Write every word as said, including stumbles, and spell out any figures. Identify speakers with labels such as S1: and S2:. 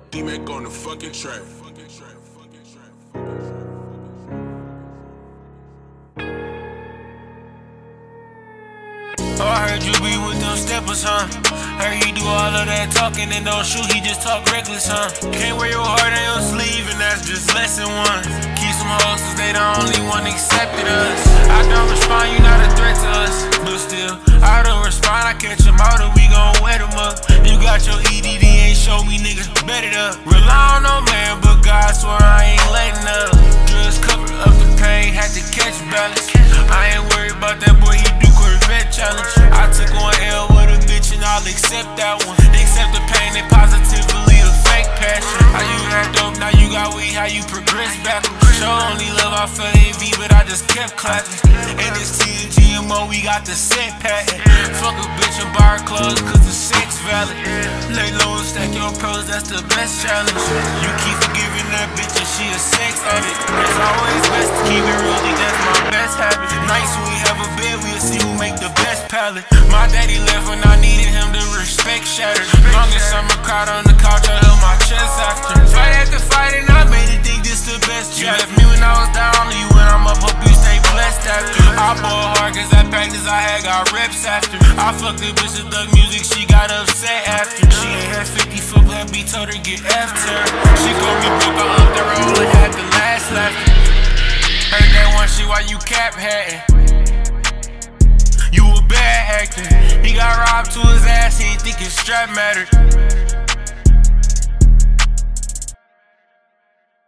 S1: D-Mac on the fucking track.
S2: Oh, I heard you be with them steppers, huh? Heard he do all of that talking and don't shoot, he just talk reckless, huh? Can't wear your heart on your sleeve and that's just lesson one. Keep some hoes cause they the only one accepted us. I don't respond, you not a threat to us. But still, I don't respond, I catch them out and we gon' wet them up. You got your E D D, ain't show me niggas, bet it up. Rely on no man, but God swear I ain't letting up. Just cover up the pain, had to catch balance. I ain't worried about that boy, he do Corvette challenge. I took one L with a bitch and I'll accept that one. Accept the pain and positively affect passion. How you had dope, now you got weed, how you progress backwards. Show only love, I felt heavy, but I just kept clapping. And this T and G M O, we got the set patent. Fuck a bitch and buy her clothes cause the sex valid. Lay low and stack your pros, that's the best challenge. You keep forgiving that bitch and she a sex addict. It's always best to keep it real, that's my best habit. Nights when we have a bed, we'll see who make the best pallet. My daddy left when I needed him to respect shattered. Longest summer crowd on the couch, I held my chest after. Fight after fight and I made it think this the best. You left me when I was down, leave when I'm up, hope you stay blessed after. I ball hard cause that practice I had got reps after. I fucked the bitch with thug music, she got upset after. She ain't had fifty foot plan B, told her get after. She called me broke, I up the roll and had the last laughter. Heard that one shit while you cap hatting. You a bad actor. He got robbed to his ass, he ain't think his strap mattered.